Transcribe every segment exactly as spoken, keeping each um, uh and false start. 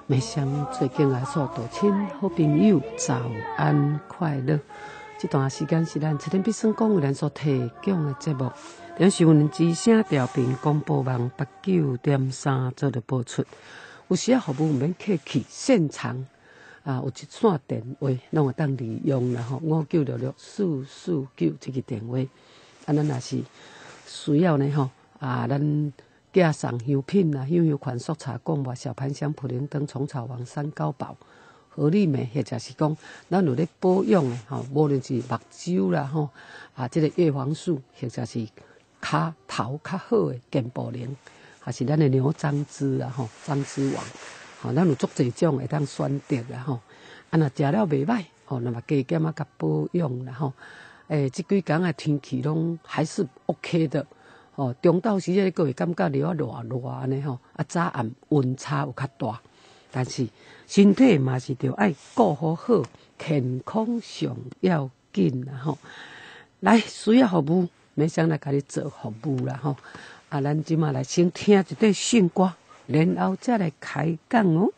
梅香最近来所有亲好朋友早安快乐。这段时间是咱七点必胜公务员所提供的节目，连续文之声调频广播网八九点三做的播出。有时啊，服务免客气，现场啊有一线电话，拢会当利用啦吼。五九六六四四九这个电话，啊，咱也是需要呢吼啊，咱。寄送香品啦，香油款、速茶、贡丸、小盘香、普灵灯、虫草王、三高宝、合力美，或者是讲咱有咧保养的吼，无论是目睭啦吼啊，这个叶黄素，或者是骹头较好的健保灵，还是咱的牛樟芝啊吼，樟芝王，吼，咱有足侪种会当选择啦吼。啊，若食了袂歹，吼，那么加减啊，甲保养啦吼。诶，即几工的天气拢还是 OK 的。哦，中昼时阵，各位感觉了热热安尼吼，啊早暗温差有较大，但是身体嘛是着爱顾好好，健康上要紧啦吼。来，需要服务，免想来甲你做服务啦吼。啊，咱即马来先听一段圣歌，然后再来开讲哦。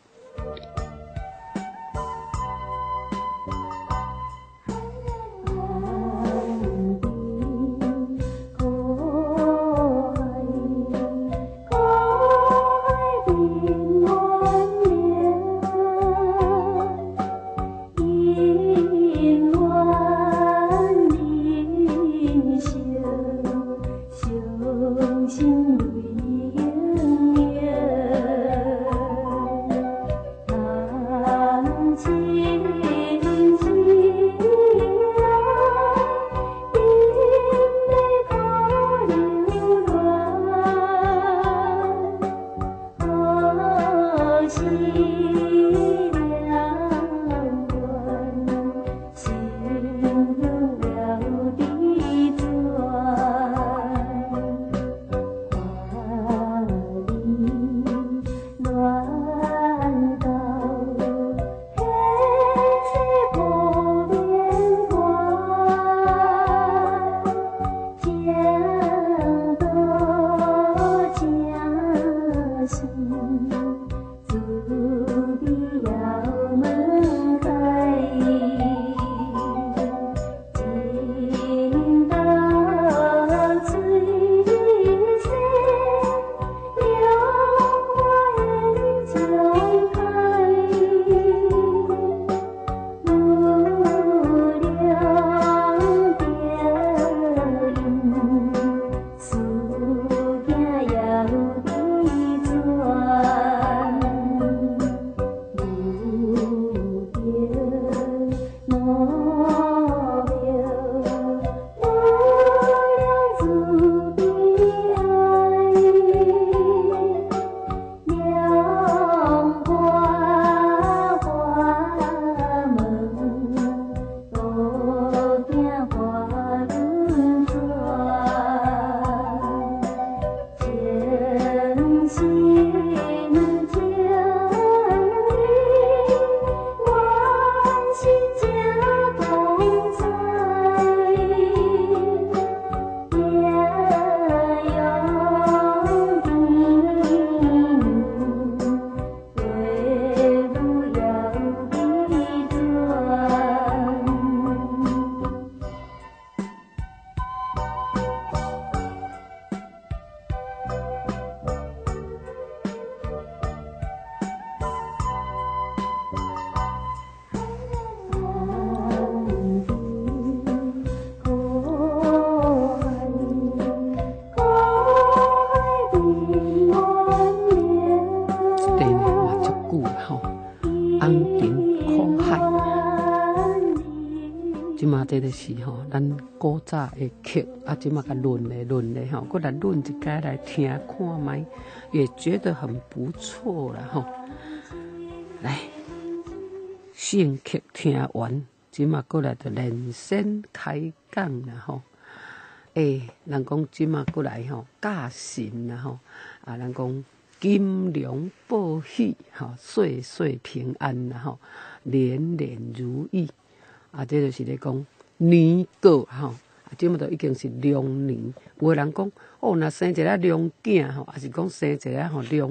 这就是吼，咱古早的曲啊，即马甲轮咧轮咧吼，过来轮一解来听看卖，也觉得很不错啦吼。来，新曲听完，即马过来就连线开讲啦吼。诶、欸，人讲即马过来吼，驾神啦吼，啊，人讲金龙报喜吼，岁岁平安啦吼，年年如意。啊，这就是咧讲年过吼，啊，即么都已经是龙年。有个人讲，哦，若生一个龙囝吼，还是讲生一个吼龙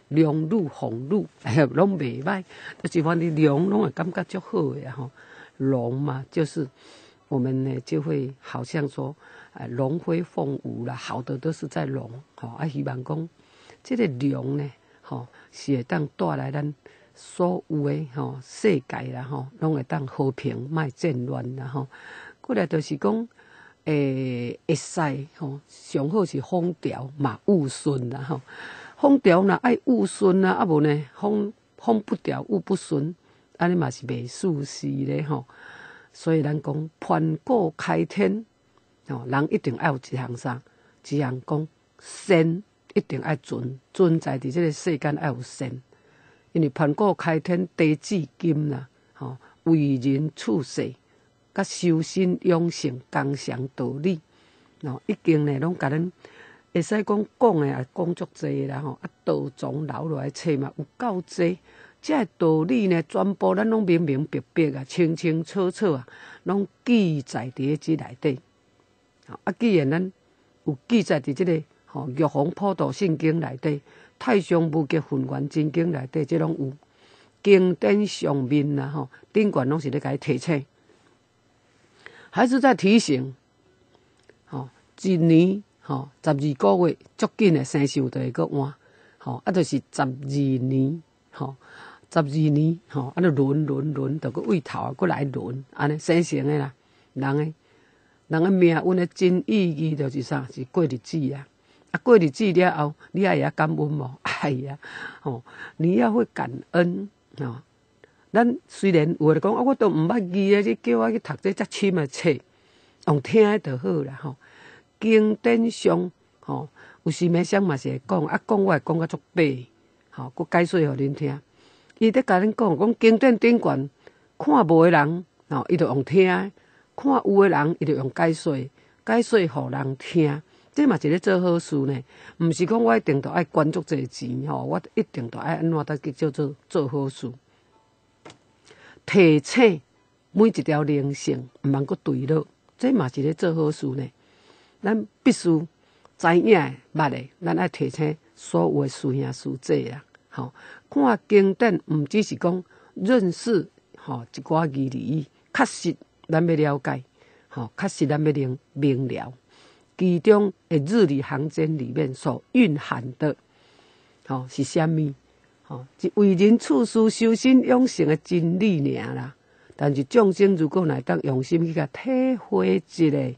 良女红女，哎，拢袂歹，就是反正良拢会感觉足好的吼。龙嘛，就是我们呢就会好像说，呃，龙飞凤舞啦，好的都是在龙，吼、哦、啊，希望讲，这个龙呢，吼、哦、是会当带来咱所有的吼、哦、世界啦，吼、哦，拢会当和平，莫战乱啦，吼、哦。过来就是讲，诶、欸，会使吼，上好是风调嘛雨顺啦，吼、哦。风调若爱雨顺啊，啊无呢，风风不调雨不顺。安尼嘛是袂舒适咧吼，所以咱讲盘古开天，吼，人一定爱有一项啥，一项讲善一定爱存存在伫即个世间爱有善，因为盘古开天地至金啦，吼，为人处世，甲修身养性共常道理，吼，已经呢拢甲咱会使讲讲诶也讲足济啦吼，啊道宗留落来册嘛有够济。这道理呢，全部咱拢明明白白啊，清清楚楚啊，拢记载伫即内底。啊，既然咱有记载伫即个吼《玉皇普渡圣经》内底，《太上无极分元真经》内底，即拢有经典上面啦吼，顶悬拢是咧甲伊提醒，还是在提醒，吼，一年吼十二个月，足紧诶生寿就会搁换，吼，啊，就是十二年，吼。十二年，吼，啊，就轮轮轮，就个位头啊，搁来轮，安尼生成的啦。人诶，人诶命运诶真意义就是啥？是过日子啊！啊，过日子了后，你也会晓感恩无？哎呀，吼，你要会感恩吼。咱虽然有人讲啊，我都毋捌字诶，你叫我去读这遮深诶册，用听诶就好啦吼。经典上，吼，有时物上嘛是会讲，啊，讲我会讲较足白，吼，佮解说互恁听。伊在甲恁讲，讲经典顶悬，看无诶人，吼，伊就用听；看有诶人，伊就用解说，解说互人听。这嘛是咧做好事呢，毋是讲我一定着爱捐足济钱吼，我一定着爱安怎得去叫做做好事。提醒每一条灵性，毋通阁对落，这嘛是咧做好事呢。咱必须知影诶、捌诶，咱爱提醒所有诶师兄师姐啊。吼，看经典，毋只是讲认识吼一寡义理，确实咱要了解，吼，确实咱要明明了，其中诶日理行间里面所蕴含的，吼是啥物？吼，是为人处事、修身养性诶真理尔啦。但是众生如果来当用心去甲体会一下，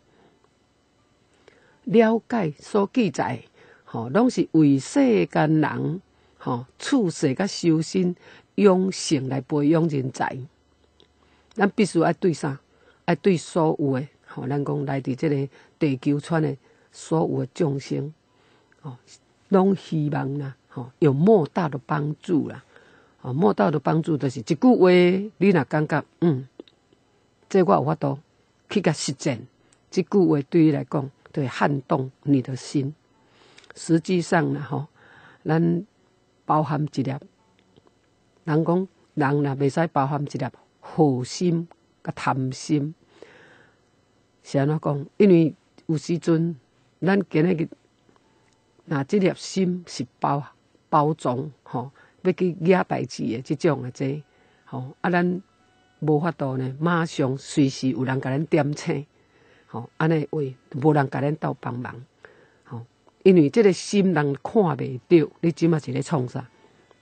了解所记载，吼，拢是为世间人。吼，处世甲修身养性来培养人才，咱必须爱对啥？爱对所有诶，吼，咱讲来伫即个地球村诶所有诶众生，吼，拢希望啦，吼，有莫大的帮助啦，吼，莫大的帮助就是一句话，你若感觉，嗯，这我有法度去甲实践，这句话对你来讲，就会撼动你的心。实际上啦，吼，咱。包含一粒，人讲人若袂使包含一粒好心甲贪心，是安怎讲？因为有时阵咱今日若即粒心是包包装吼，要去惹代志的即种的这吼，啊咱无法度呢，马上随时有人甲咱点醒，吼，安尼话无人甲咱斗帮忙。因为这个心人看袂到，你即马是咧创啥？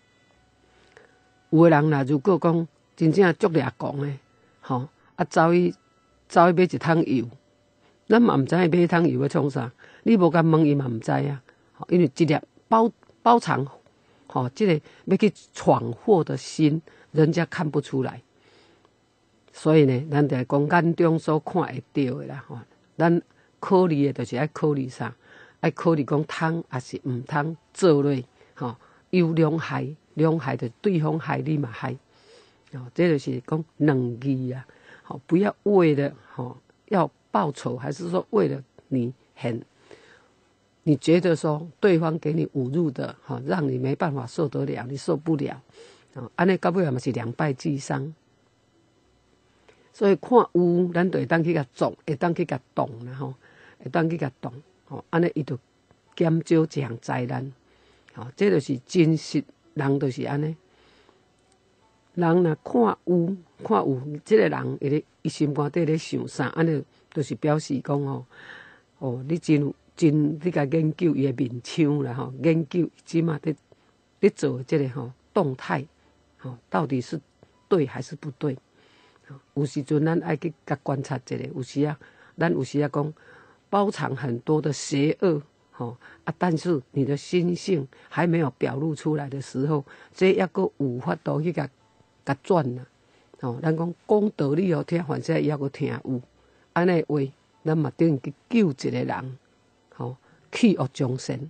有诶人若如果讲真正足掠狂诶，吼啊走去走去买一桶油，咱嘛毋知影买一桶油要创啥？你无甲问伊嘛毋知啊。因为一粒包包藏，吼，即个要去闯祸的心，人家看不出来。所以呢，咱就讲眼中所看会到诶啦，吼，咱考虑诶，就是爱考虑啥？爱考虑讲通还是毋通做落，吼，有两害，两害就对方害你嘛害，哦，这就是讲两义啊，好，不要为了吼要报仇，还是说为了你很，你觉得说对方给你侮辱的，哈，让你没办法受得了，你受不了，啊，安尼到尾嘛是两败俱伤。所以看有，咱就会当去甲做，会当去甲动啦吼，会当去甲动。吼，安尼伊就减少一项灾难，吼，这就是真实人就是安尼。人若看有看有，即、这个人会咧，伊心肝底咧想啥，安尼就是表示讲吼，哦，你真有真，你甲研究伊诶面腔啦吼，研究即马伫伫做即个吼动态，吼到底是对还是不对？有时阵咱爱去甲观察一下，有时啊，咱有时啊讲包藏很多的邪恶，吼啊，但是你的心性还没有表露出来的时候，这抑阁有法度去甲甲转啦。吼，咱讲讲道理互听，反正伊抑阁听有，安尼话，咱嘛等于去救一个人，吼，去恶从善，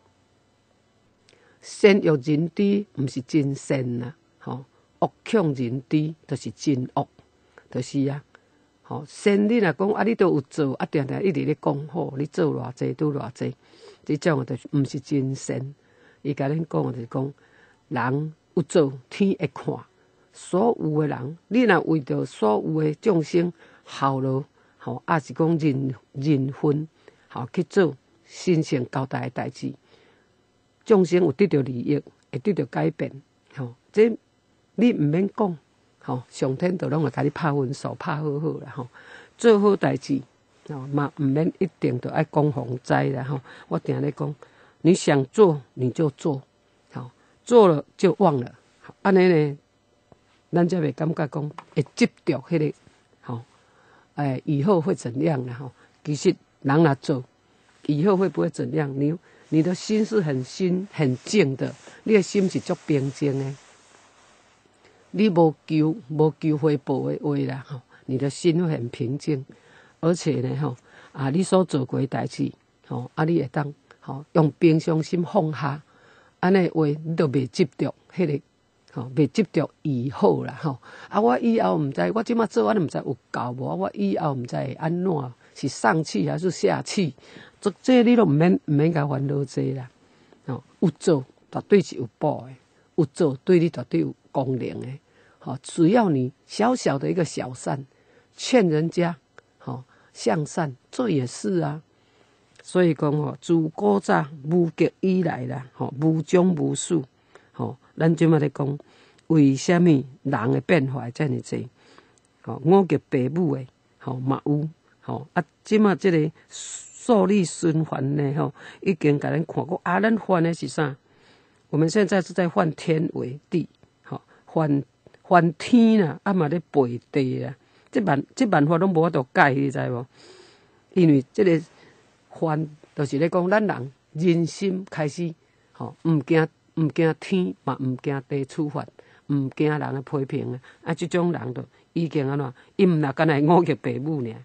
善欲人知，毋是真善啦，吼，恶向人知，就是真恶。就是啊，吼，善你若讲啊，你都有做，啊，定定一直咧讲好，你做偌济拄偌济，即种就是毋是真善。伊甲恁讲就是讲，人有做，天会看。所有的人，你若为着所有的众生效劳，吼，也是讲人人分，吼去做神圣交代的代志，众生有得到利益，会得到改变，吼，这你毋免讲。吼，上天就拢会甲你拍分数，拍好好啦吼，做好代志，吼嘛毋免一定就爱讲洪灾啦吼。我定咧讲，你想做你就做，吼做了就忘了，安尼呢，咱才袂感觉讲会执着迄个，吼，哎，以后会怎样啦吼？其实人若做，以后会不会怎样？你你的心是很心很静的，你的心是足平静的。你无求无求回报的话啦，吼，你的心会很平静，而且呢，吼啊，你所做过的代志，吼啊，你会当吼用平常心放下，安尼话你都袂执着迄个，吼袂执着以后啦，吼啊，我以后毋知，我即马做我都毋知有够无，我以后毋知会安怎，是上气还是下气，这这你都毋免毋免甲烦恼这啦，吼有做绝对是有报的，有做对你绝对有功能的。好，只要你小小的一个小善，劝人家好向善，这也是啊。所以讲吼，自古早无极以来啦，吼无种无数，吼咱即马咧讲，为虾米人的变化遮尔济？吼五极爸母的，吼嘛有，吼啊，即马即个数理循环呢，吼已经甲咱看过啊，咱换的是啥？我们现在是在换天为地，吼换。还天啦，啊嘛咧背地啦，即办即办法拢无法度改，你知无？因为即个还就是咧讲，咱人人心开始吼，毋惊毋惊天，嘛毋惊地处罚，毋惊人的批评啊！啊，即种人就已经安怎？伊毋若干那五极爸母尔，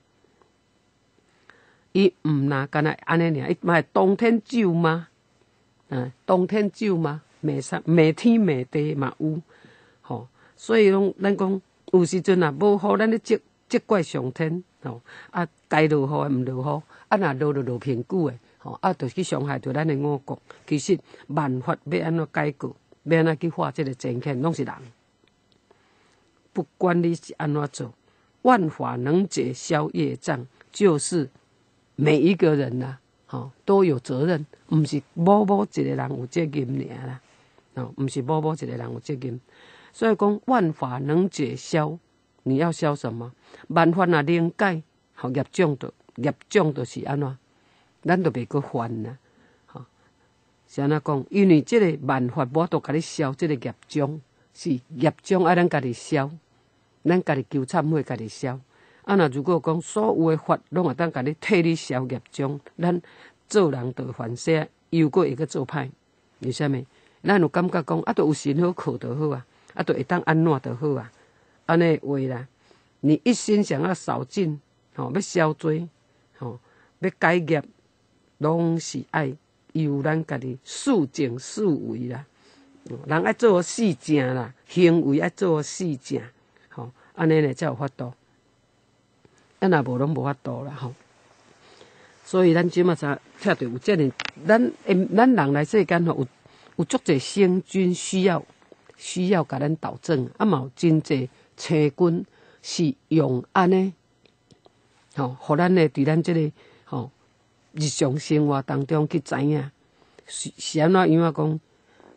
伊毋若干那安尼尔，伊嘛会当天咒吗？嗯，当天咒吗？骂啥？骂天骂地嘛有，吼。所以拢，咱讲有时阵啊，无好，咱咧责责怪上天吼，啊，该落雨诶毋落雨，啊，若落就落平久诶，吼，啊，就去伤害着咱诶五谷。其实办法要安怎解决，要安怎去化这个灾欠，拢是人。不管你是安怎做，万法能解消业障，就是每一个人呐、啊，吼都有责任，毋是某某一个人有责任尔啦，吼，毋是某某一个人有责任。所以讲万法能解消，你要消什么？万法若能解，吼业障就业障就是安怎？咱就袂阁犯啦，吼是安怎讲？因为即个万法无法度甲你消，即个业障是业障爱咱家己消，咱家己求忏悔，家己消。啊，若如果讲所有的法拢会当甲你替你消业障，咱做人就犯些，又过会阁做歹，为虾米？咱有感觉讲啊，都有神好靠就好啊。啊，就会当安怎就好啊！安尼话啦，你一心想要扫尽，吼、哦，要消罪，吼、哦，要改业，拢是爱由咱家己四正四为啦。人爱做四正啦，行为爱做四正，吼、哦，安尼呢才有法度。咱若无拢无法度啦，吼、哦。所以咱即马才听着有遮尔，咱诶，咱人来世间吼有有足侪圣君需要。需要甲咱导正，啊嘛有真济青军是用安尼，吼，互咱诶伫咱即个吼日常生活当中去知影是是安怎样啊讲，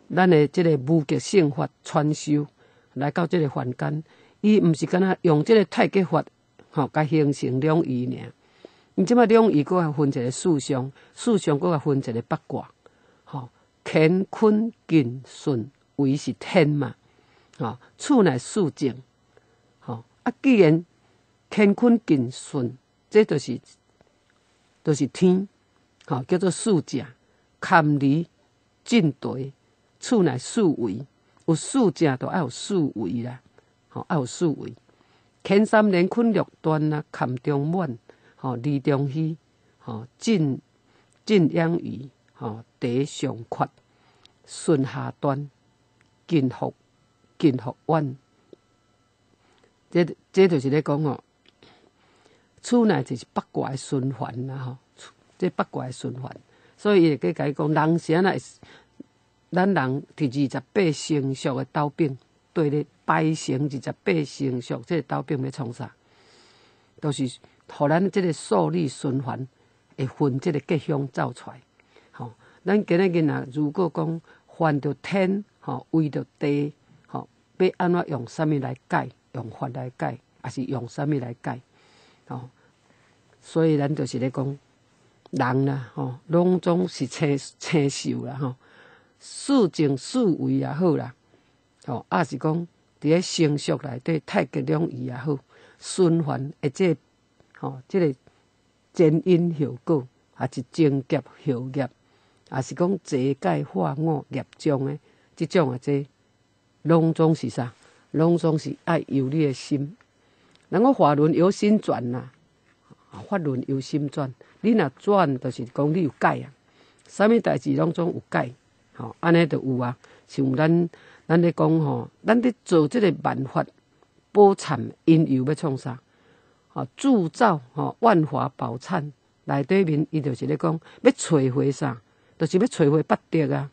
咱的即个无极性法传授来到即个凡间，伊毋是干那用即个太极法吼，甲形成两仪尔。伊即摆两仪搁较分一个四象，四象搁较分一个八卦，吼，乾坤艮顺为是天嘛，吼，处乃四正，吼啊，既然乾坤艮顺，这就是就是天，吼，叫做四正，坎离进兑，处乃四维，有四正就要有四维啦，吼，要有四维。乾三连坤六端啊，坎中满，吼，离中虚，吼，进进养鱼，吼，地上缺，顺下端，金福金福弯。这这就是咧讲吼，处乃就是八卦的循环啦吼，这八卦的循环，所以伊会甲伊讲，人是安那，咱人伫二十八星宿的斗柄。对咧，摆成二十八星宿，这个斗柄要创啥？都、就是互咱这个数理循环会分这个吉凶走出来。吼，咱今日囡仔如果讲犯着天，吼为着地，吼要安怎用啥物来解？用法来解，还是用啥物来解？吼，所以咱就是咧讲，人啦，吼，拢总是青青秀啦，吼，四正四维也好啦。吼，啊是讲伫咧生宿内底太极两仪也好，循环诶，即吼，即个前因后果，也是正劫后业，也是讲邪界化恶业障诶，即种诶，即拢总是啥？拢总是爱由你诶心。人讲法轮由心转呐，法轮由心转。你若转，就是讲你有解啊。啥物代志拢总有解，吼，安尼就有啊。像咱。咱咧讲吼，咱咧做即个万法宝忏因由要创啥？吼，铸造吼万华宝忏内底面，伊就是咧讲要找回啥？就是要找回八德啊！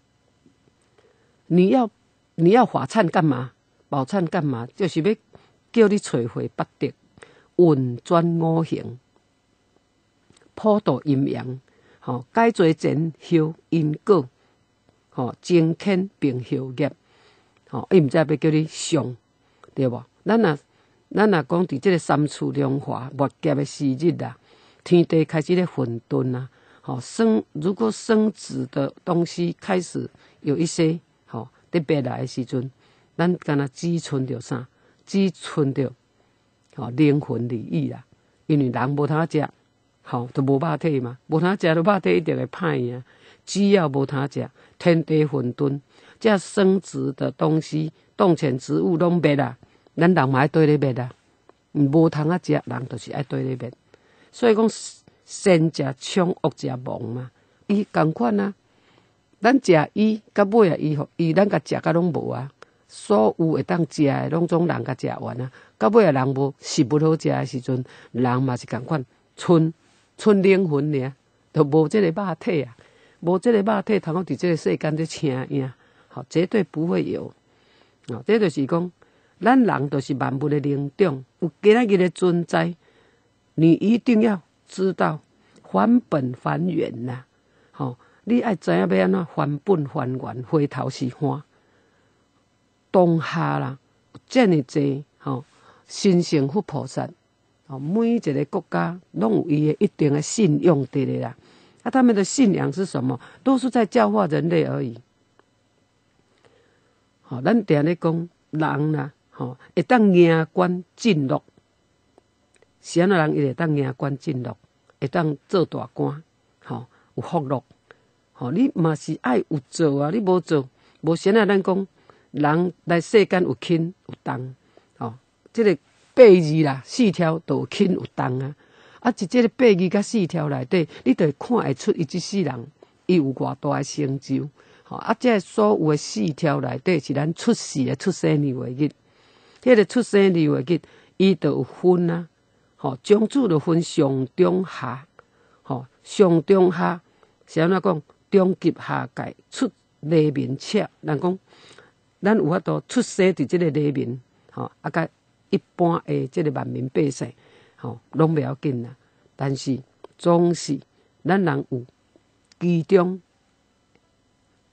你要你要法忏干嘛？宝忏干嘛？就是要叫你找回八德，运转五行，普度阴阳，吼，解做前后因果，吼，增添并后业。吼，伊毋知要叫你上，对无？咱若咱若讲伫即个三处良华末劫的时日啦，天地开始咧混沌啦，吼生如果生子的东西开始有一些吼伫别来的时阵，咱敢若只剩着啥？只剩着吼灵魂利益啦，因为人无通食，吼就无肉体嘛，无通食就肉体一定会歹啊。只要无通食，天地混沌。这生殖的东西，动潜植物拢灭啦，咱人嘛爱对咧灭啦，无通啊食，人就是爱对咧灭。所以讲善食冲，恶食亡嘛，伊共款啊。咱食伊，到尾啊，伊伊咱甲食甲拢无啊。所有会当食的，拢总人甲食完啊。到尾啊，人无食物好食的时阵，人嘛是共款，剩剩灵魂尔，都无这个肉体啊，无这个肉体，通好伫这个世间咧请赢。好，绝对不会有。哦，这就是讲，咱人就是万物的灵长，有今仔日的存在，你一定要知道返本还原啦。吼、哦，你爱知影要安怎返本还原，回头是岸。当下啦，这么济吼，神仙佛菩萨，哦，每一个国家拢有伊的一定的信用伫咧啦。啊，他们的信仰是什么？都是在教化人类而已。吼，咱定咧讲人啦，吼会当赢官进禄，是安怎人伊会当赢官进禄，会当做大官，吼有福禄，吼你嘛是爱有做啊，你无做，无先啊，咱讲人来世间有轻有重，吼，即个八字啦，四条都有轻有重啊，啊，即即个八字甲四条内底，你就会看会出伊即世人伊有偌大诶成就。啊，这所有的四条内底是咱出世的出生年月日，迄个出生年月日，伊就有分啊。吼，种子就分上中下，吼，上中下是安怎讲？中级下界出黎明切，人讲咱有法度出生伫即个黎明，吼，啊，甲一般的即个万民百姓，吼，拢袂要紧啦。但是总是咱人有其中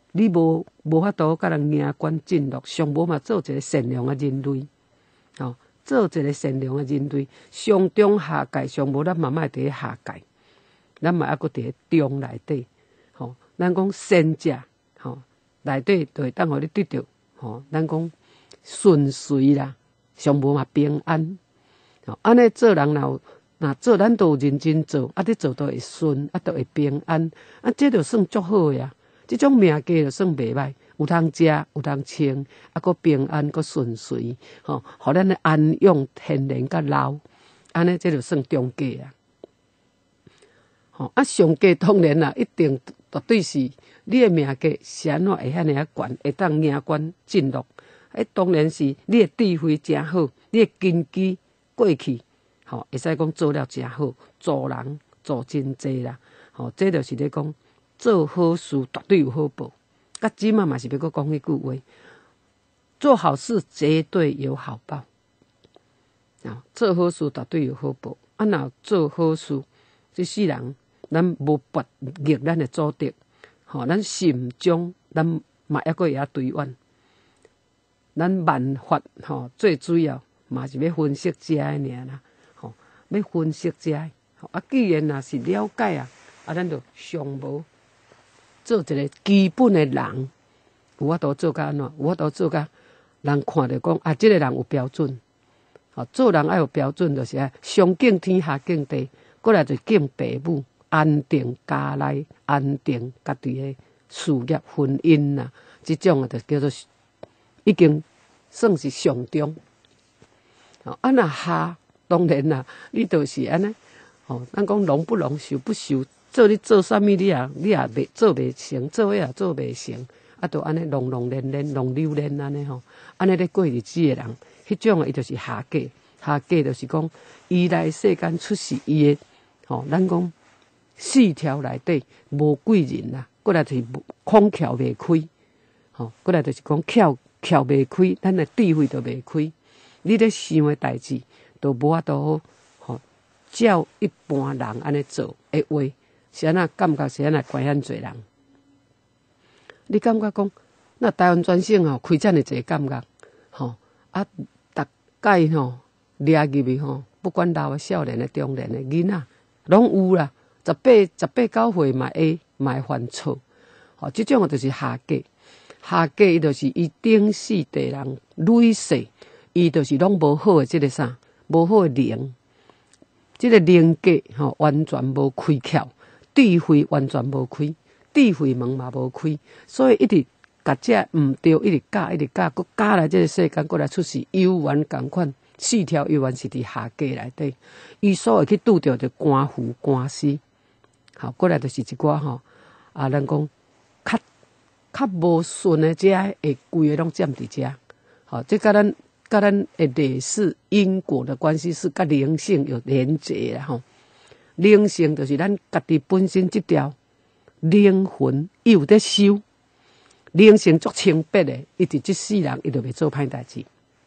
你无无法度甲人赢官进禄，上无嘛做一个善良的人类，吼，做一个善良的人类，上中下界上无，咱嘛莫伫咧下界，咱嘛还佫伫咧中内底，吼，咱讲善者，吼，内底就会当互你得到，吼，咱讲顺遂啦，上无嘛平安，吼，安尼做人若有。那做咱都有认真做，啊，你做都会顺，啊，都会平安，啊，这就算足好呀。这种命格就算袂歹，有通食，有通穿，啊，佫平安，佫顺遂，吼，互咱的安养天然甲老，安尼这就算中格啊。吼，啊，上格当然啦，一定绝对是你的命格是安怎会遐尼啊悬，会当赢官进禄，迄当然是你的智慧真好，你的根基过去。吼，会使讲做了真好，助人助真济啦。吼，这就是咧讲做好事绝对有好报。甲即嘛嘛是要搁讲迄句话，做好事绝对有好报。啊，做好事绝对有好报。啊，若做好事，即世人咱无拔逆咱的祖德，吼，咱心中咱嘛抑搁会晓对怨。咱万法吼，最主要嘛是要分析遮个尔啦。要分析遮，啊，既然若是了解啊，啊，咱就上无做一个基本的人，有法度做甲安怎？有法度做甲人看着讲啊，即、這個人有標準。吼，做人爱有標準，就是啊，上敬天下敬地，過來就敬父母，安定家內，安定家己的事業婚姻啦。即種啊，就叫做已經算是上中。吼，啊，若下。當然啦，你就是安尼，吼，咱講農不農，受不受，做你做啥物，你也你也袂做袂成，做也做袂成，啊，就安尼農農練練，農溜練安尼吼，安尼咧過日子的人，迄種伊就是下價，下價就是講伊來世間出世伊的，吼，咱講四條內底無貴人啦，過來就是空竅袂開，吼，過來就是講竅竅袂開，咱的智慧就袂開，你咧想的代志。都無法度好，吼，照一般人安尼做的話，是安那感覺是安那關遐濟人。你感覺講，那台灣全省吼開遮爾濟感覺，吼啊，逐界吼掠入去吼，不管老的、少年的、中年的囡仔，攏有啦。十八十八九歲嘛會嘛會犯錯，吼，即種就是下價。下價伊就是伊頂世地人累世，伊就是攏無好的即個啥。無好的靈，即、這個靈格吼完全無開竅，智慧完全無開，智慧門嘛無開，所以一直甲這毋對，一直教，一直教，佮教來這個世間，佮來出世遊園共款，四條遊園是佇下界內底，伊所會去拄着着官府官司，好，過來就是一寡吼啊，咱講較較無順的遮會規個攏佔佇遮，好，即甲咱。甲咱的歷史因果的關係是甲靈性有連結啦吼，靈性就是咱家己本身即條靈魂伊有在修，靈性足清白的，伊佇即世人伊就袂做歹代志，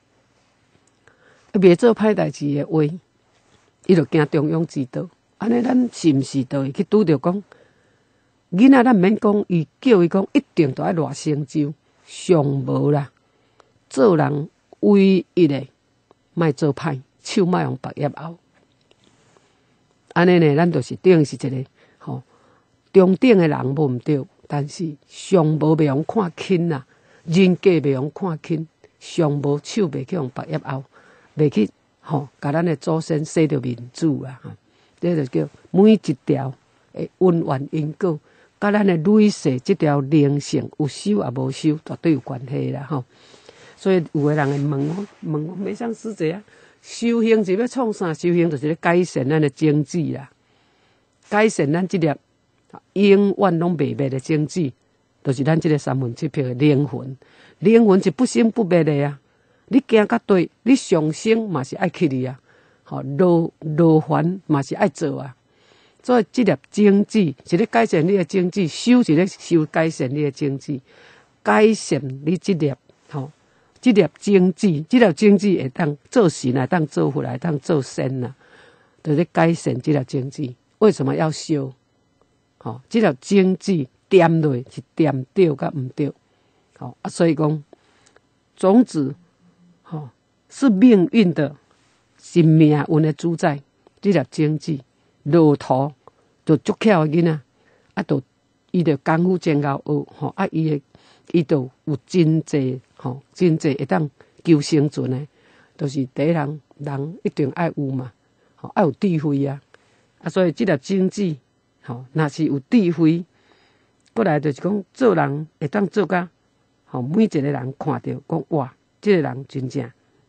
袂做歹代志的話，伊就行中庸之道。安尼咱是毋是就會去拄着講，囡仔咱免講，伊叫伊講一定都愛偌成就，上無啦，做人。唯一的，莫做歹，手莫用白葉拗。安尼呢，咱就是等是一個吼、哦、中等的人無毋對，但是上無袂用看輕啦，人格袂用看輕，上無手袂去用白葉拗，袂去吼，甲、哦、咱的祖先洗着面子啊！吼，這就叫每一條誒因緣因果，甲咱的累世即條靈性有修也無修，絕對有關係啦！吼、哦。所以有個人會問我，問我咩像師姐啊？修行是要創啥？修行就是咧改善咱的經濟啦，改善咱這粒永遠攏袂滅的經濟，就是咱這個三分七魄的靈魂。靈魂是不生不滅的啊！你行到對，你上升嘛是愛去你啊，吼落落凡嘛是愛做啊。所以這粒經濟是咧改善你的經濟，修是咧修改善你的經濟，改善你這粒吼。這粒經濟，這粒經濟會當做神來當做佛來當做仙啦，就是改善這粒經濟。為什麼要修？吼、哦，這粒經濟掂落是掂对甲毋对，好啊，所以讲种子，吼、哦、是命运的，是命运的主宰。这粒种子落土，就足巧的囡仔，啊，就伊就功夫真够学，吼啊，伊的伊就有真济，吼真济会当求生存的，就是第一人人一定爱有嘛，吼爱有智慧啊，啊，所以这粒种子，吼若是有智慧。过来就是讲，做人会当做甲，吼每一个人看到讲哇，这个人真正。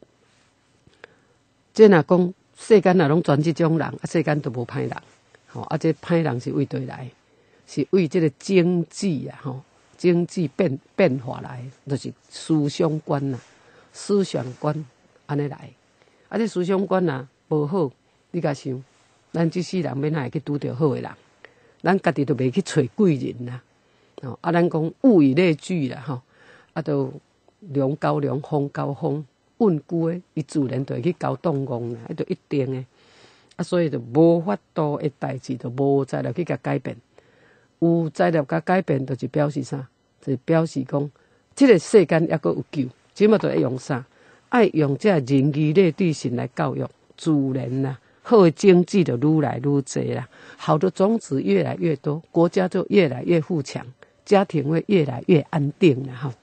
这若讲世间若拢全这种人，啊世间都无歹人，吼啊这歹人是为对来，是为这个经济啊，吼经济变变化来，就是思想观呐、思想观安尼来。啊这思想观呐无好，你甲想，咱这世人要哪会去拄着好诶人？咱家己都袂去找贵人呐。哦，啊，咱讲物以类聚啦，吼，啊，都龙交龙，凤交凤，稳固诶，伊自然就会去交动工啦，迄就一定诶。啊，所以就无法度诶代志，就无材料去甲改变。有材料甲改变，就是表示啥？就是表示讲，即、这个世间还阁有救，即马就爱用啥？爱用这人义礼智信来教育，自然啦。好的经济就愈来愈多啦，好的种子越来越多，国家就越来越富强。家庭会越来越安定了哈。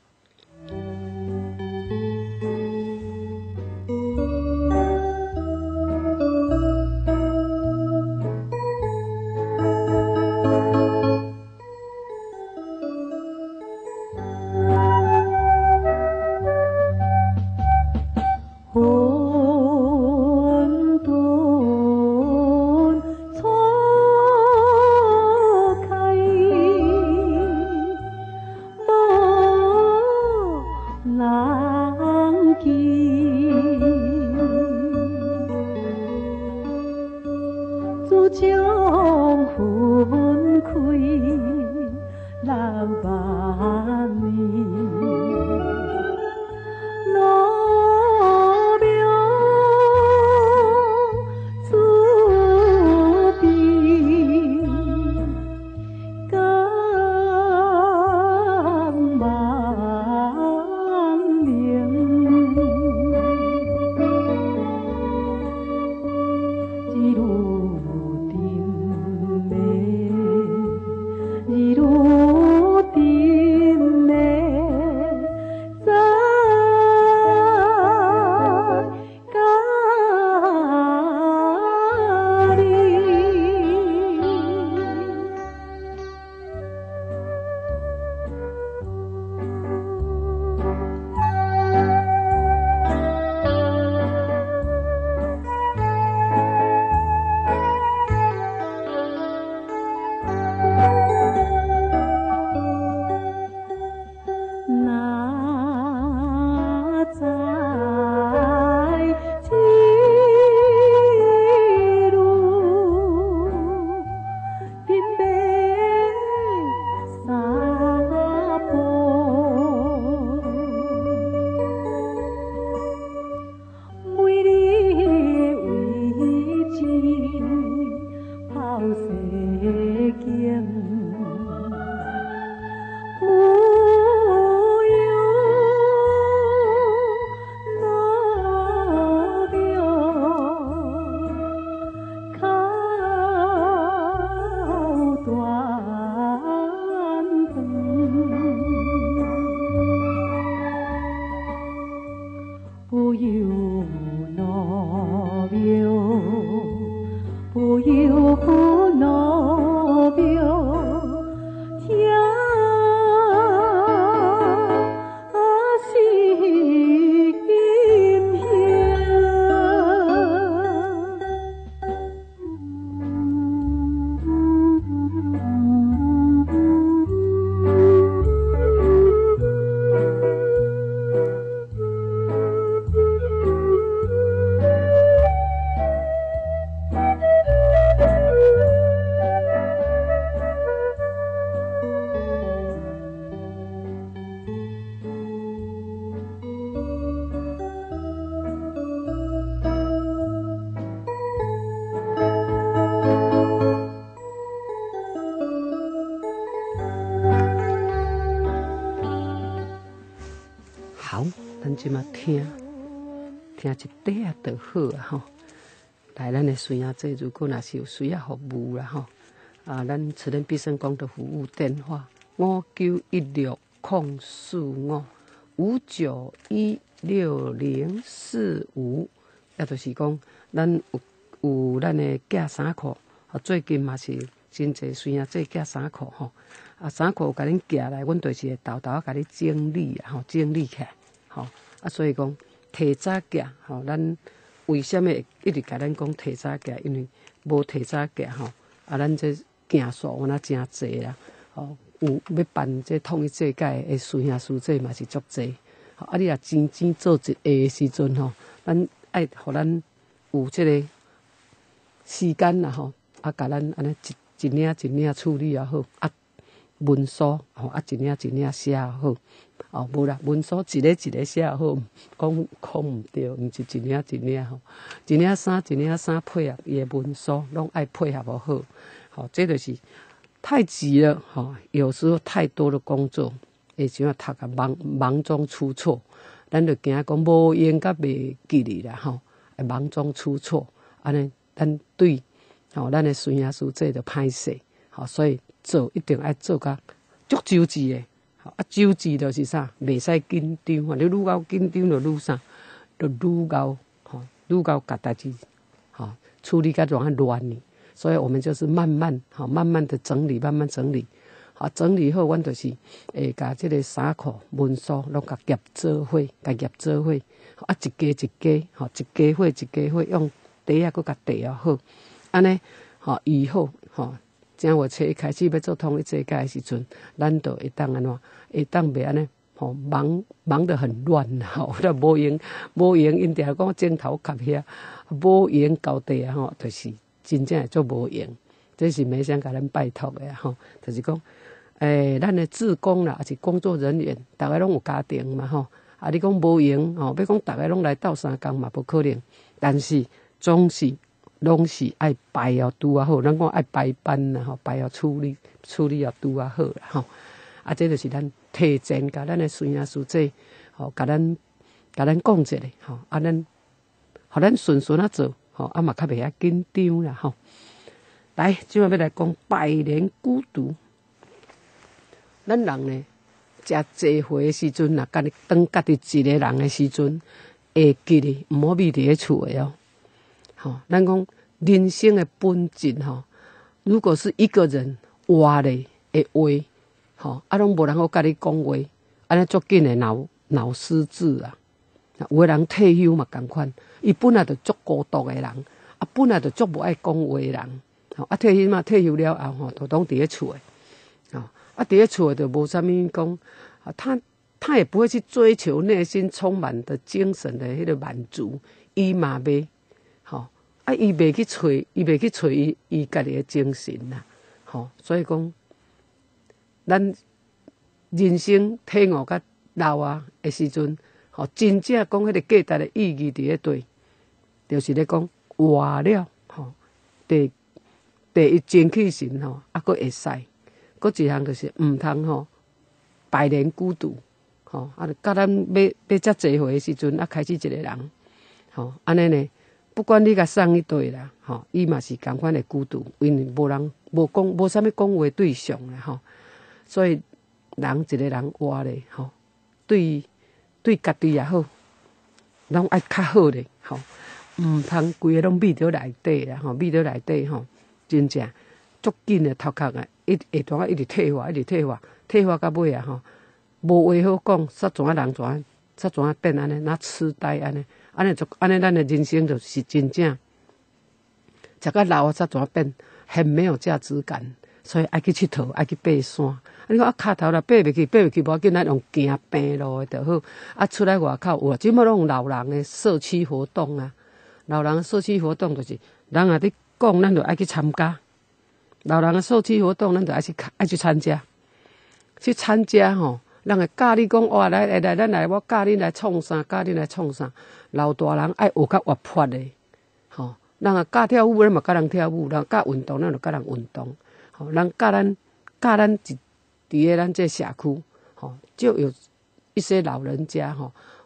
咱即马听听一块啊，就好啊吼。来，咱的孙仔这如果若是有需要服务啦吼，啊，咱慈仁必胜宫的服务电话五九一六空四五五九一六零四五，也就是讲，咱有有咱的寄衫裤，啊，最近嘛是真侪孙仔做寄衫裤吼，啊，衫裤有甲恁寄来，阮就是会豆豆甲你整理啊，吼，整理起来，吼，啊，所以讲提早寄，吼，咱。为什么会一直甲咱讲提早寄？因为无提早寄吼，啊，咱这件数有那真济啦，吼，有要办这统一这届的孙兄师姐嘛是足济，吼，啊，你若真正做一下的时阵吼，咱爱互咱有这个时间啦吼，啊，甲咱安尼一一领一领处理也好，啊，文书吼，啊，一领一领写也好。哦，无啦，文书一个一个写好，讲讲毋对，毋是一领一领吼，一领衫一领衫配合伊的文书，拢爱配合无好。好、哦，这就是太急了，哈、哦，有时候太多的工作，会像啊读啊忙忙中出错，咱就惊讲无用甲袂记哩啦，吼、哦，会忙中出错，安尼咱对，吼、哦，咱的孙爷师姐就歹势，好、哦，所以做一定爱做甲足周至的。啊，周至就是啥，袂使紧张，你愈较紧张就愈啥，就愈较吼，愈较甲代志吼处理甲容易乱呢。所以我们就是慢慢吼，慢慢的整理，慢慢整理。好，整理后，阮就是会甲即个衫裤、文书拢甲夹做伙，甲夹做伙。啊，一家一家，吼，一家伙一家伙，用底啊，搁甲地啊好，安尼吼以后吼。正月初一开始要做统一这届的时阵，咱就会当安怎，会当袂安尼，吼忙忙得很乱吼，都无用无用，因定讲镜头卡遐，无用交地啊吼，就是真正会做无用。这是没想甲咱拜托的吼，就是讲，诶、欸，咱的志工啦，还是工作人员，大家拢有家庭嘛吼，啊，你讲无用吼，要讲大家拢来斗相共嘛，无可能，但是总是。拢是爱排哦拄啊好，咱讲爱排班啦吼，排哦处理处理哦拄啊好啦吼。啊，这就是咱提前甲咱的孙仔师姐吼，甲咱甲咱讲一下吼，啊咱，互咱顺顺啊做吼，啊嘛较袂遐紧张啦吼。来，即摆要来讲百年孤独。咱人呢，食济岁的时阵，若家己当家己一个人的时阵，会记哩，毋好秘伫咧厝的哦。吼，咱讲人生的本质吼，如果是一个人活咧的话，吼，啊，拢无人好甲你讲话，安尼足紧的脑脑失智啊。有个人退休嘛共款，伊本来就足孤独的人，啊，本来就足无爱讲话的人，吼，啊，退休嘛，退休了后吼，都拢伫咧厝的，吼，啊，伫咧厝的就无啥物讲，啊，他他也不会去追求内心充满的精神的迄个满足，伊嘛袂。吼，啊，伊袂去找，伊袂去找伊伊家己的精神啦，吼，所以讲，咱人生体悟甲老啊的时阵，吼，真正讲迄个价值的意义伫咧对，就是咧讲活了，吼，第第一精气神吼，啊，佫会使，佫一项就是毋通吼，百年孤独，吼，啊，甲咱要要遮济岁的时阵，啊，开始一个人，吼，安尼呢。不管你甲送伊对啦，吼，伊嘛是共款的孤独，因为无人无讲无啥物讲话对象啦，吼，所以人一个人活咧，吼，对对家己也好，拢爱较好咧，吼，毋通规个拢秘伫内底啦，吼，秘伫内底吼，真正足紧的头壳啊，一下段啊一直退化，一直退化，退化到尾啊，吼，无话好讲，煞怎啊人怎啊，煞怎啊变安尼，那痴呆安尼。安尼就安尼，咱的人生就是真正，食到老啊，才怎变很没有价值感，所以爱去佚佗，爱去爬山。啊，你讲啊，骹头啦爬袂去，爬袂去，无要紧，咱用行平路的就好。啊，出来外口有啊，即摆拢有老人的社区活动啊，老人的社区活动就是人啊，伫讲，咱就爱去参加。老人的社区活动，咱就爱去爱去参加，去参加吼。人会教你讲，哇，来来来，咱来，我教你来创啥，教你来创啥。老大人爱学较活泼的，吼。人啊教跳舞，咱嘛教人跳舞；人教运动，咱就教人运动。吼，人教咱教咱伫伫个咱这社区，吼，就有一些老人家吼，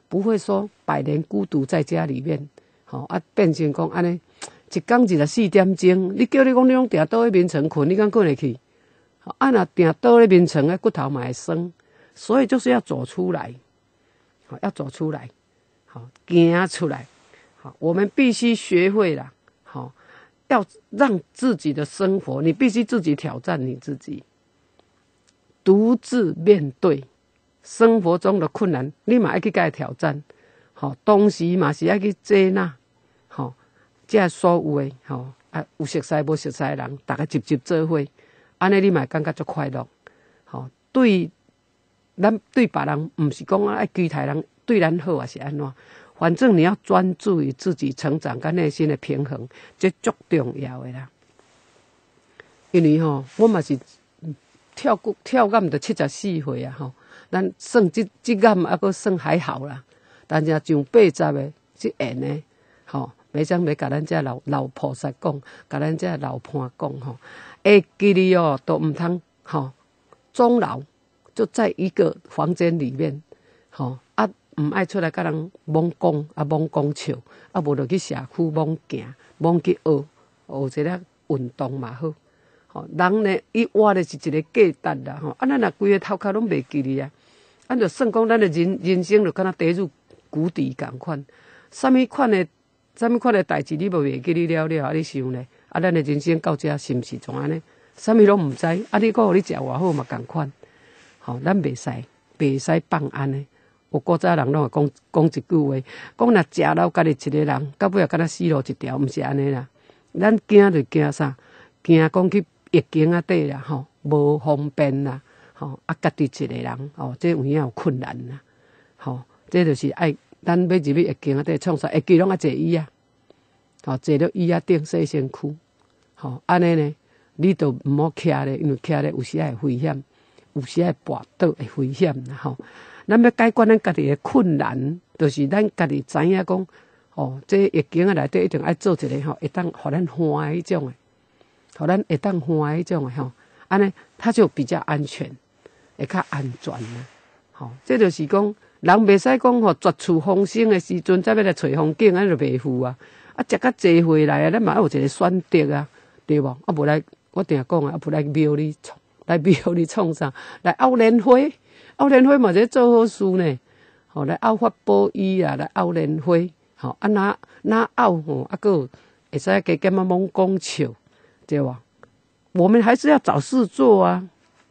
不会说百年孤独在家里面，吼、哦、啊变成讲安尼，一天二十四点钟，你叫你讲你拢定倒喺眠床困，你敢困会去？啊若定倒喺眠床，诶骨头嘛会酸，所以就是要走出来，好、哦、要走出来，好、哦、行出来，好、哦、我们必须学会啦，好、哦、要让自己的生活，你必须自己挑战你自己，独自面对。生活中的困难，你嘛要去甲伊挑战，吼、哦，同时嘛是要去接纳，吼、哦，这所有的，吼、哦，啊，有熟悉无熟悉的人，大家集集做伙，安尼你嘛感觉足快乐，吼、哦，对，咱对别人，毋是讲爱期待人对咱好，还是安怎？反正你要专注于自己成长跟内心的平衡，这足重要的啦。因为吼、哦，我嘛是跳过跳到毋着七十四岁啊，吼。咱算即即眼还阁算还好啦，但是像八十的即缘的，吼，袂将要甲咱这老老菩萨讲，甲咱这老伴讲吼，会记哩哦，都毋通吼，终老就在一个房间里面，吼啊，毋爱出来甲人罔讲啊，罔讲笑，啊，无就去社区罔行，罔去学，学一个运动嘛好。吼，人呢，伊活的是一个价值啦，吼，啊，咱若规个头壳拢袂记哩啊，咱就算讲咱的人人生就敢若跌入谷底共款，啥物款的，啥物款的代志你无袂记哩了了，啊，你想呢？啊，咱的人生到这是毋是怎安尼？啥物拢毋知，啊，你讲互你食偌好嘛共款，吼，咱袂使，袂使放安尼。有古早人拢会讲讲一句话，讲若食老家己一个人，到尾也敢若死路一条，毋是安尼啦。咱惊就惊啥？惊讲去疫情啊底啦，吼，无方便啦，吼，啊，家己一个人，吼，这有影有困难啦，吼，这就是爱咱要入去疫情啊底创啥，会记拢爱坐椅啊，吼，坐了椅啊顶洗身躯，吼，安尼呢，你就毋好徛咧，因为徛咧有时会危险，有时会跋倒会危险啦，吼。咱要解决咱家己的困难，就是咱家己知影讲，哦，这疫情啊内底一定爱做一个吼，会当互咱欢的迄种的。互咱会当欢迄种诶吼，安尼他就比较安全，会较安全啦。吼，这就是讲，人袂使讲吼绝处逢生诶时阵，再要来找风景，安就袂赴啊。啊，食到坐回来啊，咱嘛要有一个选择啊，对无？啊，无来我定讲啊，啊，无来庙里创，来庙里创啥？来拗莲花，拗莲花嘛是做好事呢。吼，来拗法宝衣啊，来拗莲花，吼，啊哪哪拗吼，啊个会使加减啊罔讲笑。对吧？我们还是要找事做啊！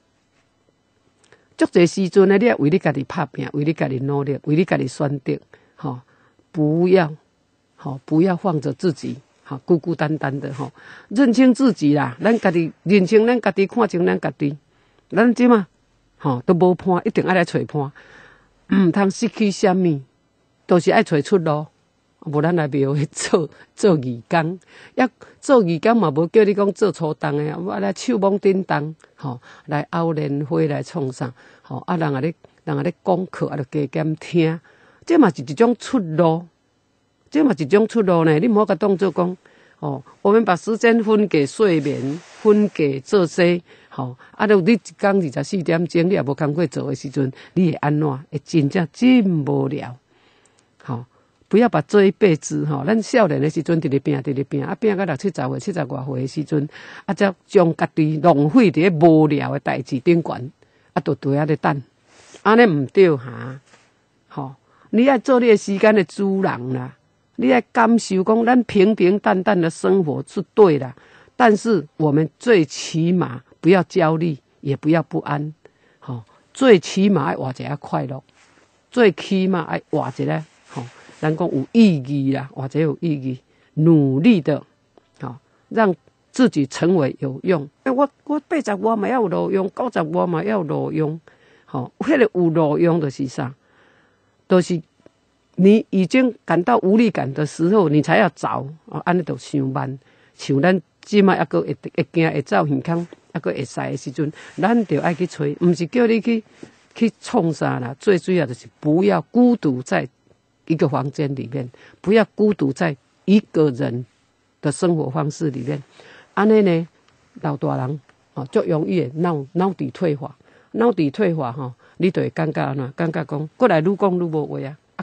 足侪时阵呢，你要为你家己打拼，为你家己努力，为你家己选择，吼、哦，不要，吼、哦，不要放着自己，吼、哦，孤孤单单的，吼、哦，认清自己啦。咱家己认清咱家己，看清咱家己，咱即嘛，吼、哦，都无伴，一定爱来找伴，毋通失去啥物，都是爱找出路。无咱来庙去做做义工，也做义工嘛，无叫你讲做粗重诶，我来手忙叮当，吼，来拗莲花来创啥，吼，啊人啊咧，人啊咧讲课啊，着加减听，这嘛是一种出路，这嘛是一种出路呢。你毋好甲当做讲，哦，我们把时间分给睡眠，分给做些，吼，啊，如你一工二十四点钟，你也无工课做诶时阵，你会安怎？会真正真无聊，吼。不要把这一辈子吼，咱少年的时阵直直拼，直直拼，啊拼到六七十岁、七十外岁的时阵，啊则将家己浪费伫咧无聊的代志顶悬，啊，就伫遐咧等，安尼毋对哈，吼，你要做你的时间的主人啦，你要感受讲咱平平淡淡的生活是对啦，但是我们最起码不要焦虑，也不要不安，吼，最起码要活一下快乐，最起码要活一下。咱讲有意义啦，或者有意义，努力的，好，让自己成为有用。哎，我我八十外嘛要有路用，九十外嘛要有路用，好，迄个有路用就是啥？都、就是你已经感到无力感的时候，你才要找，哦，安尼就伤慢。像咱即马抑个会会行会走健康，抑个会使的时阵，咱就爱去找，毋是叫你去去创啥啦。最主要就是不要孤独在一个房间里面，不要孤独在一个人的生活方式里面。安尼呢，老大人哦，足容易脑脑底退化，脑底退化吼，你就会感觉安怎？感觉讲，过来愈讲愈无话啊，啊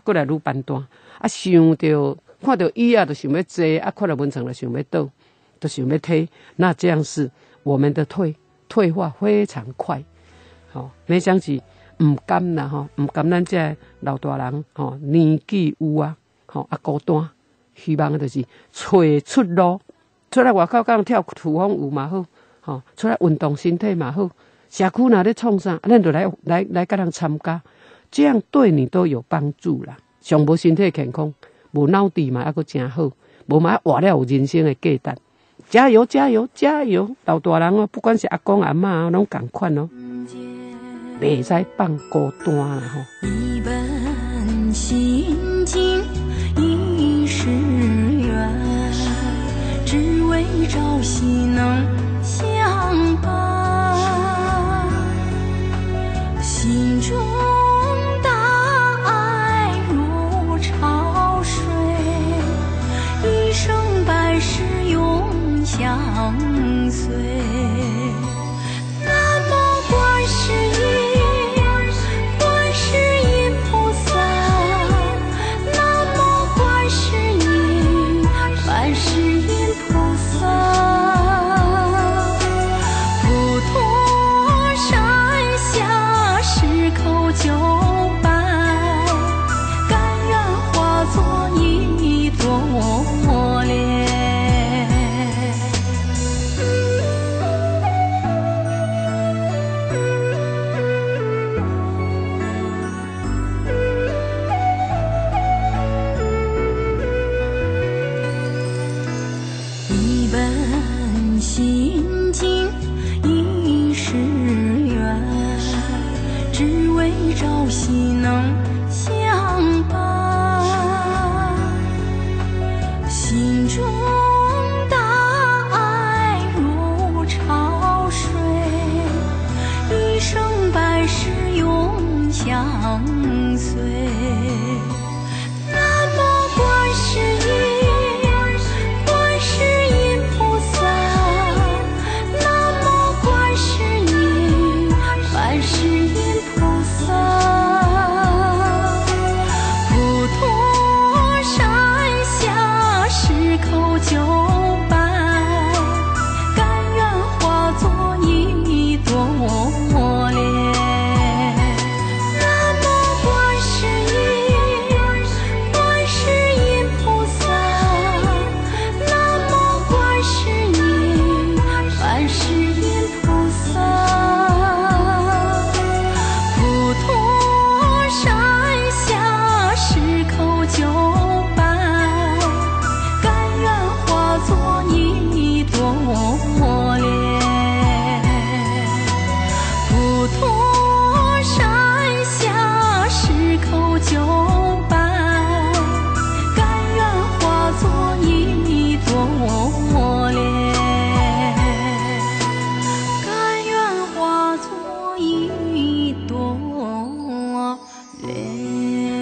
过来愈办大，啊想着看到伊啊，就想要坐，啊看到文成就想要倒，就想要退，那这样是我们的退退化非常快，吼、哦，没想起唔甘啦吼，唔甘咱这老大人吼、哦、年纪有啊，吼、哦、啊孤单，希望就是找出路，出来外口讲跳土风舞嘛好，吼、哦、出来运动身体嘛好，社区哪咧创啥，咱就来来来甲人参加，这样对你都有帮助啦。上无身体健康，无脑智嘛，还佫真好，无嘛活了有人生的价值。加油加油加油！老大人哦，不管是阿公阿嬷哦，拢同款哦，袂使放孤单啦吼。 一本心经一世缘，只为朝夕能相伴，心中大爱如潮水，一生百世永相随。南无观世音，观世音菩萨，南无观世音，观世音菩萨。普陀山下十口九拜，甘愿化作一朵莲。一本心经一世缘，只为朝夕能相伴，心中大爱如潮水，一生百世永相随。南无观世音，观世音菩萨，南无观世音，观世音菩萨。普陀山下十口九拜，甘愿化作一朵莲。南无观世音，观世音菩萨，南无观世音，观世音菩萨。普陀山下十口九拜，甘愿化作一朵莲。普陀山下十口九拜，甘愿化作一朵莲，甘愿化作一朵莲。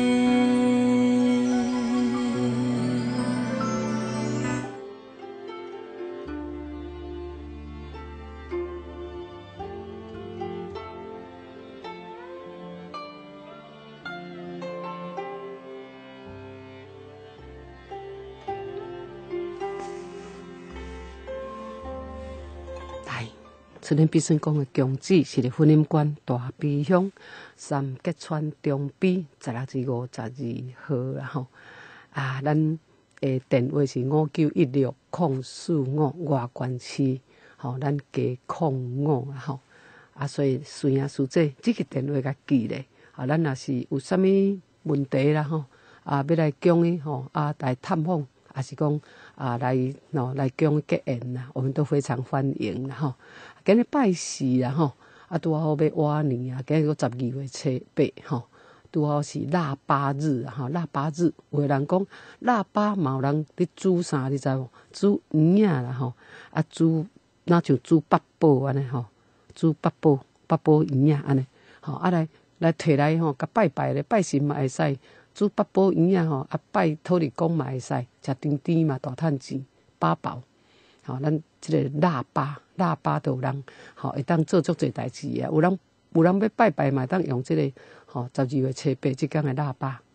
来，春天必胜宫的宫址是伫婚姻馆大悲乡三吉川中比十六至五十二号啦吼。啊，咱诶电话是五九一六空四五外关市，吼，咱加空五啦吼。啊，所以孙啊师姐，这个电话甲记咧，啊，咱若是有啥物问题啦吼，啊，要来宫诶吼，啊，来探访，还是讲啊来喏来宫结缘啦，我们都非常欢迎啦吼。今日拜四啦吼，啊，拄好要瓦年啊，今日个十二月初八吼，拄好是腊八日啊吼，腊八日，有个人讲腊八嘛有人咧煮啥，你知无？煮圆仔啦吼，啊煮那像煮八宝安尼吼。煮八宝八宝圆仔安尼，吼啊来来摕来吼，甲拜拜咧，拜神嘛会使，煮八宝圆仔吼，啊拜土地公嘛会使，食甜甜嘛大趁钱，八宝，吼咱即个腊八腊八都有人吼会当做足侪代志啊，有人有人要拜拜嘛，当用即个吼十二月初八即天的腊八，吼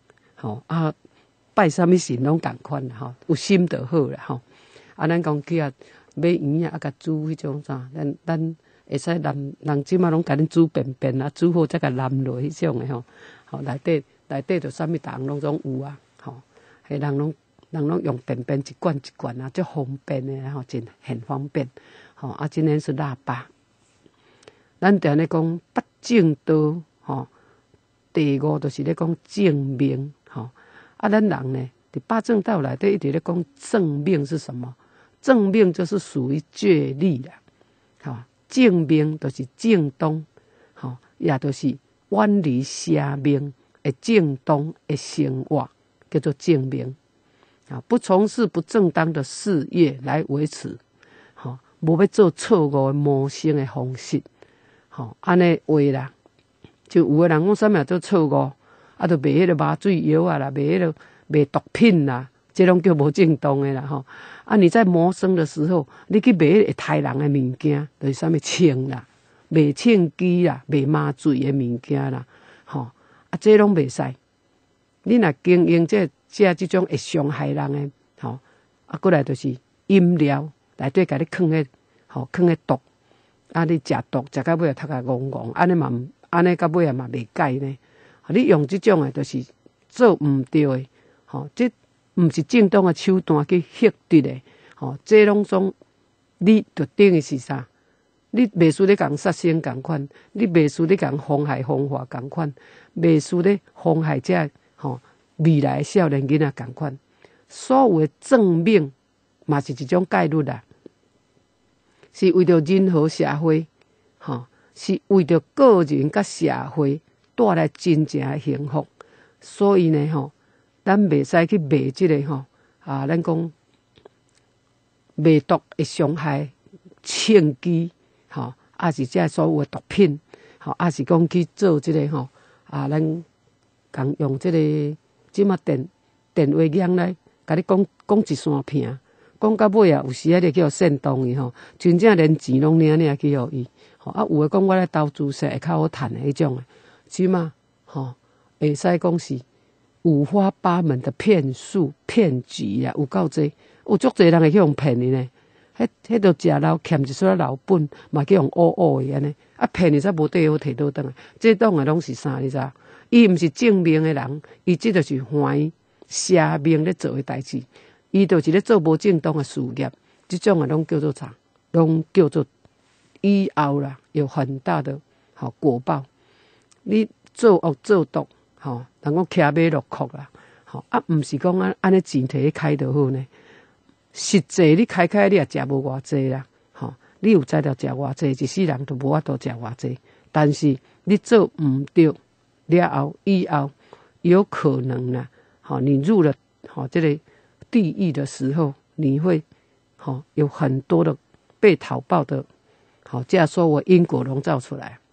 吼啊，拜啥物神拢共款啦吼，有心就好啦吼。啊，咱讲去啊买圆啊，啊，甲煮迄种啥，咱咱会使淋，人即马拢甲恁煮便便啊，煮好再甲淋落迄种诶吼。吼，内底内底就啥物人拢总有啊，吼，迄人拢人拢用便便一罐一罐啊，足方便诶，吼，真很方便。吼，啊，今年是腊八，咱定咧讲八正道，吼，第五就是咧讲正命，吼，啊，咱人呢，伫八正道内底一直咧讲正命是什么？正命就是属于戒律啦，吼，正命就是正当，吼，也就是远离邪命的正当的生活，叫做正命。啊，不从事不正当的事业来维持，吼，无要做错误的谋生的方式，吼，安尼话啦，就有的人讲啥物做错误，啊，就卖迄个麻醉药啊啦，卖迄个卖毒品啦，这拢叫无正当的啦，吼。啊，你在谋生的时候，你去卖迄个杀人的物件，就是啥物枪啦，卖枪机啦，卖麻醉的物件啦，吼，啊，这拢袂使。你若经营这这这种会伤害人的，吼，啊，过来就是饮料内底甲你放迄，吼，放迄毒，啊，你食毒食到尾啊，头壳戆戆，安尼嘛，安尼到尾啊嘛袂改呢。你用这种的，就是做毋对的，吼，这毋是正当的手段去获得的，吼，这拢总你就等于是啥？你袂输咧共杀生共款，你袂输咧共妨害风化共款，袂输咧妨害这吼未来的少年囡仔共款。所有的正命嘛是一种戒律啦，是为着人和社会，吼，是为着个人甲社会带来真正的幸福。所以呢，吼，咱袂使去卖即个吼啊，咱讲卖毒会伤害枪击，吼，啊是这所有的毒品，吼，啊是讲去做即个吼啊，咱共用即个即马电电话响来，甲你讲讲一山片，讲到尾啊，有时啊就叫煽动伊吼，真正连钱拢领领去互伊，吼啊有诶讲我咧投资说会较好趁诶迄种诶，即马吼会使讲是五花八门的骗术骗局啊，有够济，有足济人会去用骗你呢。迄迄都食老欠一撮老本，嘛去用乌乌的安尼，啊骗你才无地好摕倒转来。这种诶拢是啥？你知？伊毋是正命诶人，伊即就是怀邪命咧做诶代志，伊就是咧做无正当诶事业。即种诶拢叫做啥？拢叫做以后啦，有很大的好果报。你做恶做毒，吼，人讲骑马落库啦，吼啊，毋是讲安安尼钱摕去开就好呢。实际你开开你也食无偌济啦，吼，你有才调食偌济，一世人都无法度食偌济。但是你做毋对了后，以后有可能啦，吼，你入了吼这个地狱的时候，你会吼有很多的被讨报的，好，这样说我因果笼罩出来。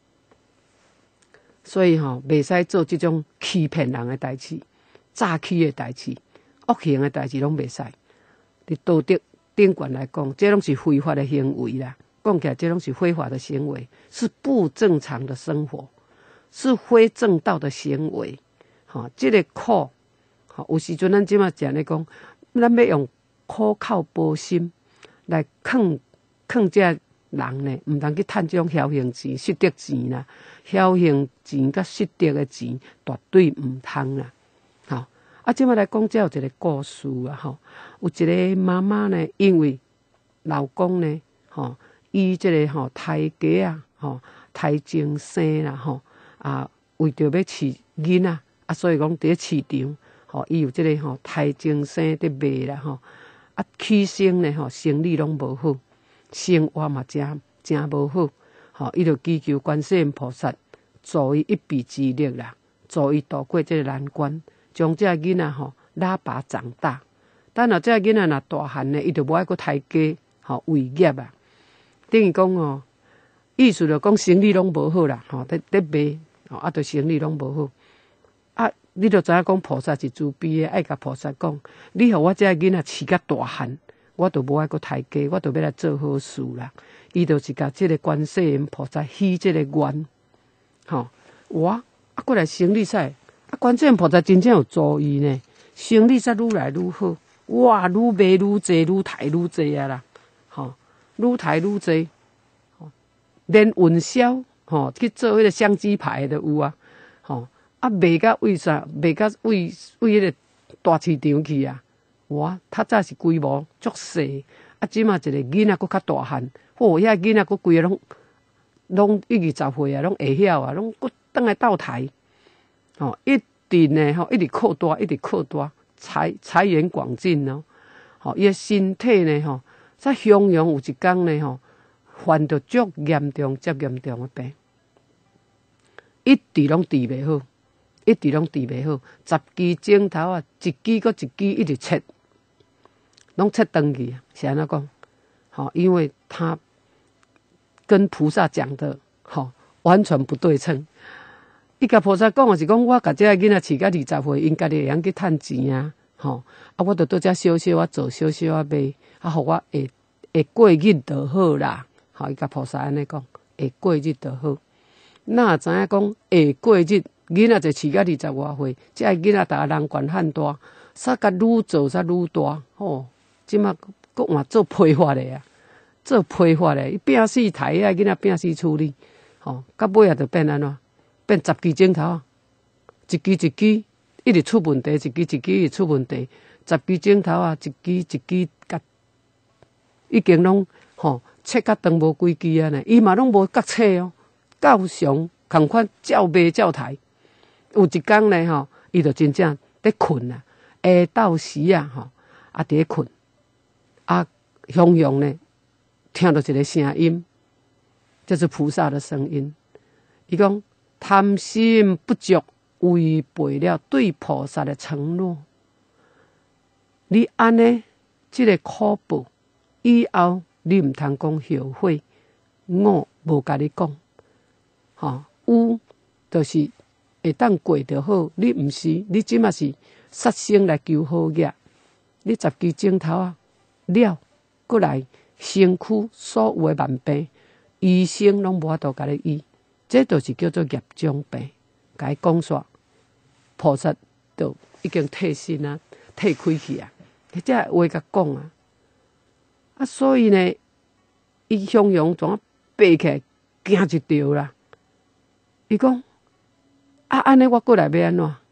所以吼，袂使做这种欺骗人的代志、诈欺的代志、恶行的代志，拢袂使。伫道德顶悬来讲，这拢是非法的行为啦。讲起来，这拢是非法的行为，是不正常的生活，是非正道的行为。吼、哦，这个苦，吼、哦，有时阵咱即马讲咧讲，咱要用苦口婆心来劝劝这人呢，毋通去趁这种侥幸钱、失德钱啦。侥幸钱甲失德的钱，绝对毋通啦。吼、啊，即马来讲，这有一个故事啊，吼，有一个妈妈呢，因为老公呢，吼，伊即个吼胎家啊，吼胎前生啦，吼啊，为着要饲囡仔，啊，所以讲伫咧市场，吼，伊有即个吼胎前生伫卖啦，吼，啊，起先呢，吼生意拢无好，生活嘛真真无好，吼，伊就祈求观世音菩萨助伊一臂之力啦，助伊渡过即个难关。将这囡仔吼拉拔长大，等下这囡仔若大汉呢，伊就无爱搁抬家吼为业啊。等于讲哦，意思就讲生意拢无好啦，吼，伫伫卖，吼啊，就生意拢无好。啊，你就知影讲菩萨是慈悲的，爱甲菩萨讲，你互我这囡仔饲甲大汉，我就无爱搁抬家，我就要来做好事啦。伊就是甲即个观世音菩萨许即个愿，吼，我啊过来生理赛。 啊，观世音菩萨真正有注意呢，生意才愈来愈好，哇，愈卖愈济，愈赚愈济啊啦，吼，愈赚愈济，连运销吼去做迄个相机牌的有啊，吼，啊卖到为啥？卖到为为迄个大市场去啊，哇，较早是规模足细，啊，即马一个囡仔佫较大汉，嚯，遐囡仔佫规个拢拢一二十岁啊，拢会晓啊，拢佫倒来斗台。哦，一直呢，吼，一直扩大，一直扩大，财财源广进哦。吼，伊个身体呢，吼，才汹涌有一天呢，吼，患着足严重、足严重的病，一直拢治袂好，一直拢治袂好。十支指头啊，一支搁一支一直切，拢切断去啊。是安怎讲？吼，因为他跟菩萨讲的，吼，完全不对称。伊甲菩萨讲的是讲，我甲这个囡仔饲到二十岁，因家己会晓去趁钱啊，吼，啊，我着倒遮小小啊做，小小啊卖，啊，互我会会过日就好啦。吼，伊甲菩萨安尼讲，会过日就好。哪知影讲会过日，囡仔就饲到二十外岁，这个囡仔逐个人悬汉大，煞甲愈做煞愈大，吼，即马佫换做批发的啊，做批发的，伊拼死抬啊，囡仔拼死处理，吼，到尾也着变安怎？变十支指头啊，一支一支一直出问题，一支一支一直出问题。十支指头啊，一支一支甲已经拢吼切甲长无几支啊呢，伊嘛拢无角切哦，照常共款照卖照抬。有一天呢吼，伊就真正伫困啊，下昼时啊吼，啊伫咧困，啊雄雄呢听到一个声音，这是菩萨的声音，伊讲。贪心不足，违背了对菩萨的承诺。你安尼，这个苦报以后，你唔通讲后悔。我无甲你讲，吼、哦，有就是会当过就好。你唔是，你即马是杀生来求好业。你十支指头啊了，过来身躯所有的万病，医生拢无法度甲你医。这就是叫做业障病，甲伊讲煞，菩萨就已经退身啊，退开去啊，这话甲讲啊，啊，所以呢，伊雄雄怎啊爬起来，惊一跳啦。伊讲啊，安尼我过来要安怎？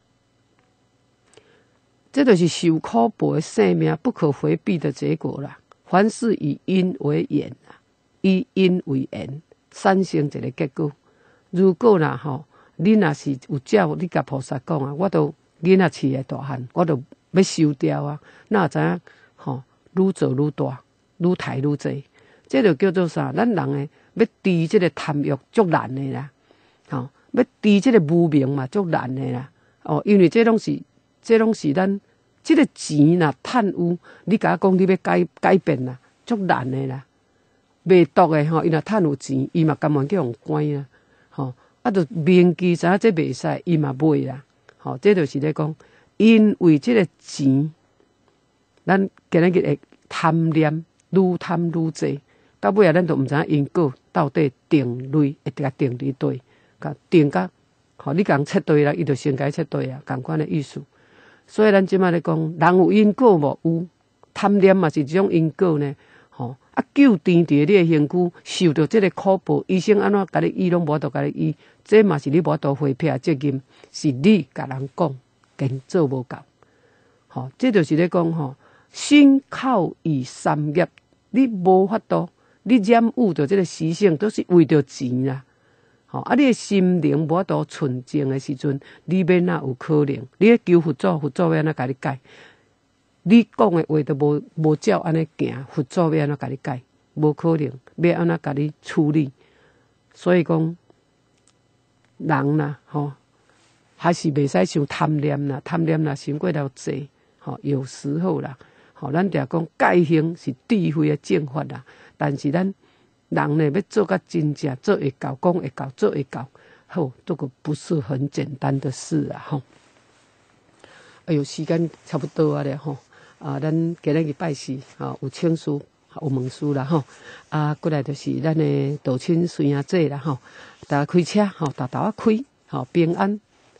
这就是受苦报的生命不可回避的结果啦。凡事以因为缘啊，以因为缘。产生一个结果。如果啦吼，你若是有照你甲菩萨讲啊，我都囡仔饲的大汉，我都要收掉啊。哪知影吼，愈做愈大，愈赚愈济。这就叫做啥？咱人诶要治这个贪欲足难的啦，吼，要治这个无明嘛足难的啦。哦，因为这拢是，这拢是咱这个钱呐，趁有，你甲我讲你要改改变啦，足难的啦。卖毒的吼，伊若趁有钱，伊嘛甘愿去用关啦，吼，啊，就明记知影这袂使，伊嘛买啦，吼，这就是咧讲，因为这个钱，咱今日会贪念，愈贪愈济，到尾啊，咱都毋知影因果到底定类会甲定伫对，甲定甲，吼，你共切对啦，伊就先甲切对啊，共款的意思。所以咱即摆咧讲，人有因果无？有，贪念嘛是一种因果呢。吼、啊，救甜伫你诶身躯受到即个苦报，医生安怎甲你医拢无法度甲你医，这嘛是你无法度回避责任，是你甲人讲，竟做无够。吼、哦，这就是咧讲吼，身口意三业，你无法度，你染污着即个习性，都是为着钱啦。吼、哦，啊，你诶心灵无法度纯净诶时阵，你要哪有可能？你咧求佛祖，佛祖要安怎甲你改？你讲的话都无无照安尼行，佛祖要安怎甲你改？无可能，要安怎甲你处理？所以讲，人啦，吼，还是袂使伤贪念啦，贪念啦，伤过了济，吼，有时候啦，吼，咱定讲戒行是智慧的正法啦，但是咱人呢要做甲真正做会到，讲会到，做会到，吼，这个不是很简单的事啊，吼。哎呦，时间差不多啊咧，吼。啊，咱今日去拜师，吼，有请示，有问事啦，吼。啊，过来就是咱的道亲孙阿姐啦，吼。大家开车，吼，大头啊开，吼，平安，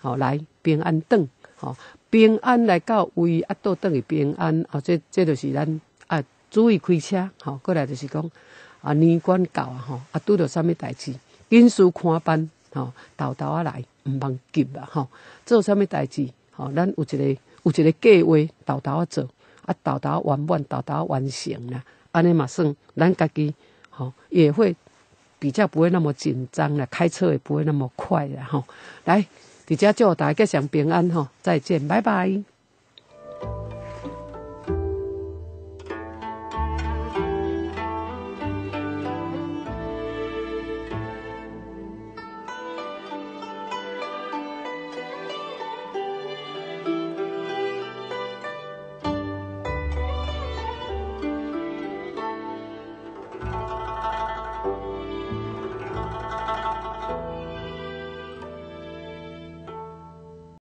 吼、哦、来平安转，吼、哦、平安来到位啊，倒转去平安，哦，这这就是咱啊注意开车，吼、哦，过来就是讲啊年关到啊，吼啊拄到啥物代志，紧事看办，吼、哦，豆豆啊来，毋茫急啊，吼、哦，做啥物代志，吼、哦，咱有一个有一个计划，豆豆啊做，啊豆豆完满，豆豆完成啦，安尼嘛算咱家己，吼、哦、也会。比较不会那么紧张了，开车也不会那么快了哈。来，伫遮祝大家吉祥平安哈，再见，拜拜。